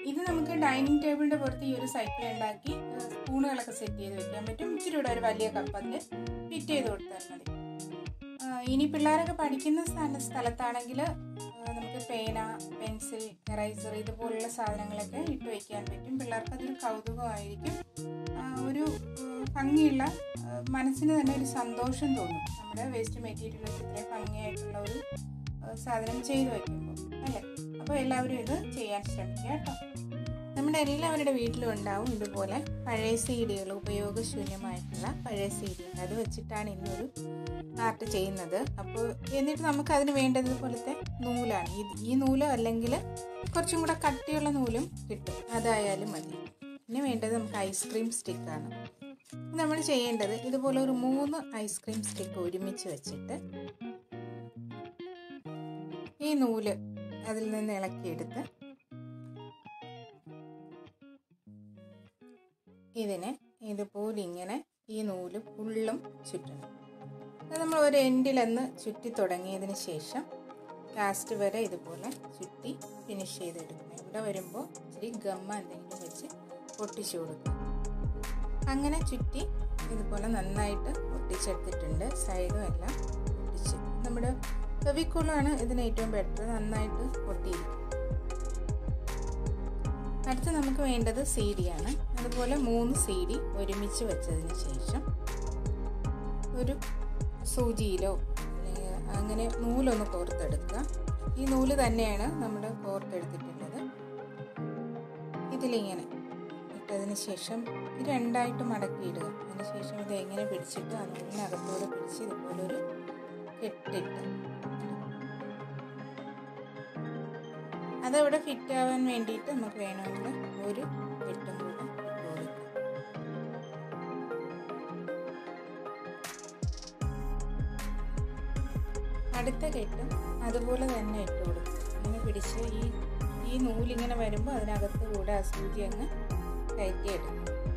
ഇത് നമുക്ക് ഡൈനിങ് ടേബിളിൻ്റെ പുറത്ത് ഈ ഒരു സൈക്കിൾ ഉണ്ടാക്കി സ്പൂണുകളൊക്കെ സെറ്റ് ചെയ്ത് വെക്കാൻ പറ്റും. ഇച്ചിരി കൂടെ ഒരു വലിയ കപ്പ് അതിൽ ഫിറ്റ് ചെയ്ത് കൊടുത്താൽ മതി. ഇനി പിള്ളേരൊക്കെ പഠിക്കുന്ന സ്ഥലത്താണെങ്കിൽ നമുക്ക് പേന, പെൻസിൽ, എറൈസർ ഇതുപോലുള്ള സാധനങ്ങളൊക്കെ ഇട്ട് വയ്ക്കാൻ പറ്റും. പിള്ളേർക്ക് അതൊരു കൗതുകമായിരിക്കും. ഒരു ഭംഗിയുള്ള, മനസ്സിന് തന്നെ ഒരു സന്തോഷം തോന്നും നമ്മുടെ വേസ്റ്റ് മെറ്റീരിയൽ വെച്ച് ഇത്രയും ഭംഗിയായിട്ടുള്ള ഒരു സാധനം ചെയ്ത് വയ്ക്കുമ്പോൾ, അല്ലേ? അപ്പോൾ എല്ലാവരും ഇത് ചെയ്യാൻ ശ്രമിക്കുക കേട്ടോ. നമ്മുടെ എല്ലാവരുടെ വീട്ടിലും ഉണ്ടാവും ഇതുപോലെ പഴയ സീഡികൾ, ഉപയോഗശൂന്യമായിട്ടുള്ള പഴയ സീഡികൾ. അത് വെച്ചിട്ടാണ് ഇന്നൊരു ആർട്ട് ചെയ്യുന്നത്. അപ്പോൾ എന്നിട്ട് നമുക്ക് അതിന് വേണ്ടതുപോലത്തെ നൂലാണ്. ഈ നൂല് അല്ലെങ്കിൽ കുറച്ചും കൂടെ കട്ടിയുള്ള നൂലും കിട്ടും, അതായാലും മതി. പിന്നെ വേണ്ടത് നമുക്ക് ഐസ്ക്രീം സ്റ്റിക്കാണ്. നമ്മൾ ചെയ്യേണ്ടത് ഇതുപോലെ ഒരു 3 ഐസ്ക്രീം സ്റ്റിക്ക് ഒരുമിച്ച് വെച്ചിട്ട് ഈ നൂല് അതിൽ നിന്ന് ഇളക്കിയെടുത്ത് ഇതിനെ ഇതുപോലെ ഇങ്ങനെ ഈ നൂല് ഫുള്ളും ചുറ്റണം. അത് നമ്മൾ ഒരു എൻഡിലൊന്ന് ചുറ്റി തുടങ്ങിയതിന് ശേഷം ലാസ്റ്റ് വരെ ഇതുപോലെ ചുറ്റി ഫിനിഷ് ചെയ്തെടുക്കണം. ഇവിടെ വരുമ്പോൾ ഇച്ചിരി ഗമ്മ എന്തെങ്കിലും വെച്ച് ഒട്ടിച്ചു കൊടുക്കും. അങ്ങനെ ചുറ്റി ഇതുപോലെ നന്നായിട്ട് ഒട്ടിച്ചെടുത്തിട്ടുണ്ട്. സൈഡും എല്ലാം ഒട്ടിച്ച്. നമ്മുടെ ഫെവിക്കോളാണ് ഇതിന് ഏറ്റവും ബെറ്റർ, നന്നായിട്ട് ഒട്ടിയിരിക്കും. അടുത്ത് നമുക്ക് വേണ്ടത് സീഡിയാണ്. അതുപോലെ 3 സീഡി ഒരുമിച്ച് വെച്ചതിന് ശേഷം ഒരു സൂചിയിലോ അല്ലെങ്കിൽ അങ്ങനെ നൂലൊന്ന് കോർത്തെടുക്കുക. ഈ നൂല് തന്നെയാണ് നമ്മൾ കോർത്തെടുത്തിട്ടുള്ളത്. ഇതിലിങ്ങനെ ഇട്ടതിന് ശേഷം ഇത് രണ്ടായിട്ട് മടക്കിയിടുക. അതിന് ശേഷം ഇത് എങ്ങനെ പിടിച്ചിട്ട് ആ നൂലിനകത്തോടെ പിടിച്ച് ഇതുപോലെ ഒരു കെട്ടിട്ട് അതവിടെ ഫിറ്റ് ആവാൻ വേണ്ടിയിട്ട് നമുക്ക് വേണമെങ്കിൽ ഒരു കെട്ടും കൂടെ ഇട്ട് കൊടുക്കാം. അടുത്ത കെട്ടും അതുപോലെ തന്നെ ഇട്ട് കൊടുക്കും. ഇങ്ങനെ പിടിച്ച് ഈ നൂലിങ്ങനെ വരുമ്പോൾ അതിനകത്ത് കൂടെ ആ സൂചി അങ്ങ് കയറ്റിയെടുക്കും.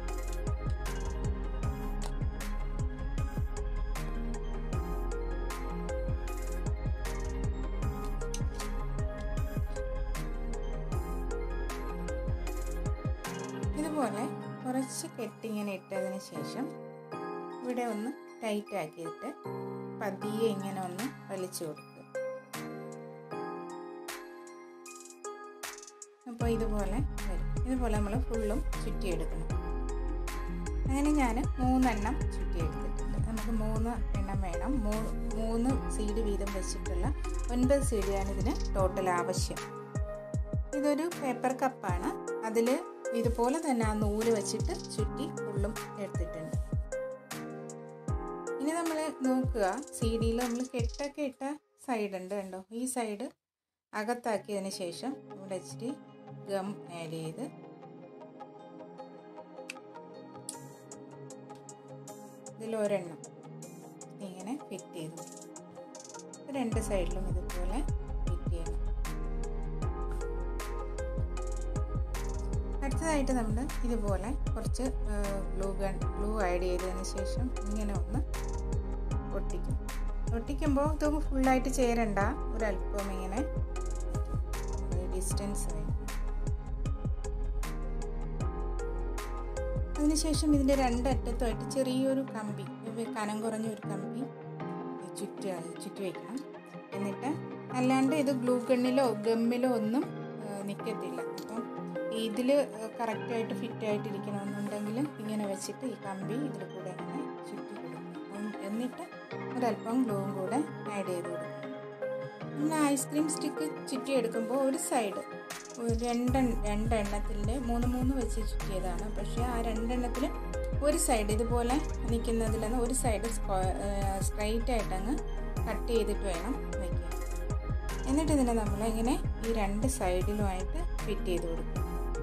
ഇതുപോലെ കുറച്ച് കെട്ടിങ്ങനെ ഇട്ടതിന് ശേഷം ഇവിടെ ഒന്ന് ടൈറ്റ് ആക്കിയിട്ട് പതിയെ ഇങ്ങനെ ഒന്ന് വലിച്ചു കൊടുക്കുക. അപ്പോൾ ഇതുപോലെ വരും. ഇതുപോലെ നമ്മൾ ഫുള്ളും ചുറ്റിയെടുക്കണം. അങ്ങനെ ഞാൻ 3 എണ്ണം ചുറ്റിയെടുത്തിട്ടുണ്ട്. നമുക്ക് 3 എണ്ണം വേണം. 3 സീഡ് വീതം വെച്ചിട്ടുള്ള 9 സീഡിയാണ് ഇതിന് ടോട്ടൽ ആവശ്യം. ഇതൊരു പേപ്പർ കപ്പാണ്. അതിൽ ഇതുപോലെ തന്നെ ആ നൂല് വെച്ചിട്ട് ചുറ്റി ഫുള്ളും എടുത്തിട്ടുണ്ട്. ഇനി നമ്മൾ നോക്കുക, സീഡിയിൽ നമ്മൾ കെട്ടൊക്കെ ഇട്ട സൈഡ് ഉണ്ട് കണ്ടോ. ഈ സൈഡ് അകത്താക്കിയതിന് ശേഷം ഇവിടെ ഇച്ചിരി ഗം ആഡ് ചെയ്ത് ഇതിലൊരെണ്ണം ഇങ്ങനെ ഫിറ്റ് ചെയ്തു. 2 സൈഡിലും ഇതുപോലെ ഫിറ്റ് ചെയ്യണം. അടുത്തതായിട്ട് നമ്മൾ ഇതുപോലെ കുറച്ച് ഗ്ലൂ ആഡ് ചെയ്തതിന് ശേഷം ഇങ്ങനെ ഒന്ന് ഒട്ടിക്കും. ഒട്ടിക്കുമ്പോൾ ഇത് ഫുള്ളായിട്ട് ചേരണ്ട, ഒരല്പം ഇങ്ങനെ ഡിസ്റ്റൻസ് ആയി. അതിനുശേഷം ഇതിൻ്റെ 2 അറ്റത്തുമായിട്ട് ചെറിയൊരു കമ്പി, കനം കുറഞ്ഞ ഒരു കമ്പി ചുറ്റി വയ്ക്കണം. എന്നിട്ട് അല്ലാണ്ട് ഇത് ഗ്ലൂ ഗമ്മിലോ ഒന്നും നിൽക്കത്തില്ല. അപ്പം ഇതിൽ കറക്റ്റായിട്ട് ഫിറ്റായിട്ടിരിക്കണമെന്നുണ്ടെങ്കിൽ ഇങ്ങനെ വെച്ചിട്ട് ഈ കമ്പി ഇതിൽ കൂടെ ഇങ്ങനെ ചുറ്റി കൊടുക്കും. എന്നിട്ട് ഒരല്പം ഗ്ലൂവും കൂടെ ആഡ് ചെയ്ത് കൊടുക്കും. പിന്നെ ഐസ്ക്രീം സ്റ്റിക്ക് ചുറ്റിയെടുക്കുമ്പോൾ ഒരു സൈഡ് 2 എണ്ണത്തിൻ്റെ 3 വെച്ച് ചുറ്റിയതാണ്. പക്ഷേ ആ 2 എണ്ണത്തിൽ ഒരു സൈഡ് ഇതുപോലെ നിൽക്കുന്നതിൽ നിന്ന് ഒരു സൈഡ് സ്ട്രൈറ്റ് ആയിട്ടങ്ങ് കട്ട് ചെയ്തിട്ട് വേണം വയ്ക്കാൻ. എന്നിട്ട് ഇതിനെ നമ്മൾ ഇങ്ങനെ ഈ 2 സൈഡിലുമായിട്ട് ഫിറ്റ് ചെയ്ത് കൊടുക്കും.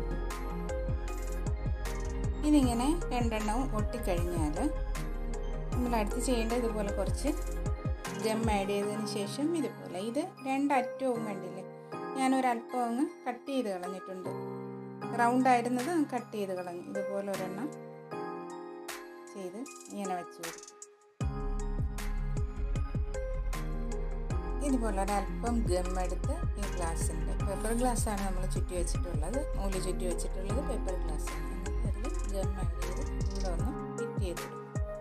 ഇതിങ്ങനെ 2 എണ്ണവും ഒട്ടിക്കഴിഞ്ഞാൽ നമ്മൾ അടുത്ത് ചെയ്യേണ്ടത് ഇതുപോലെ കുറച്ച് ഗം ആഡ് ചെയ്തതിന് ശേഷം ഇതുപോലെ ഇത് 2 അറ്റവും കണ്ടില്ലേ, ഞാനൊരല്പം അങ്ങ് കട്ട് ചെയ്ത് കളഞ്ഞിട്ടുണ്ട്. റൗണ്ട് ആയിരുന്നത് കട്ട് ചെയ്ത് കളഞ്ഞു. ഇതുപോലെ ഒരെണ്ണം ചെയ്ത് ഇങ്ങനെ വെച്ച് കൊടുക്കും. ഇതുപോലെ ഒരല്പം ഗം എടുത്ത് ഈ ഗ്ലാസ്സിൻ്റെ പേപ്പർ ഗ്ലാസ്സാണ് നമ്മൾ ചുറ്റി വെച്ചിട്ടുള്ളത്, നൂല് ചുറ്റി വെച്ചിട്ടുള്ളത് പേപ്പർ ഗ്ലാസ്സാണ്. എന്നിട്ട് അതിൽ ഗം ആഡ് ചെയ്ത് ഇവിടെ ഒന്ന് ഫിറ്റ് ചെയ്തിടും.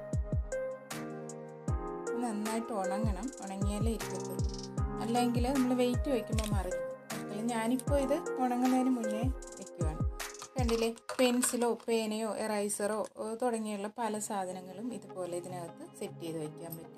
നന്നായിട്ട് ഉണങ്ങണം, ഉണങ്ങിയാലേ ഇരിക്കത്തുള്ളൂ, അല്ലെങ്കിൽ നമ്മൾ വെയിറ്റ് വയ്ക്കുമ്പോൾ മറിയും. അല്ലെങ്കിൽ ഞാനിപ്പോൾ ഇത് ഉണങ്ങുന്നതിന് മുന്നേ വയ്ക്കുവാണ്. കണ്ടില്ലേ, പെൻസിലോ പേനയോ എറൈസറോ തുടങ്ങിയുള്ള പല സാധനങ്ങളും ഇതുപോലെ ഇതിനകത്ത് സെറ്റ് ചെയ്ത് വയ്ക്കാൻ പറ്റും.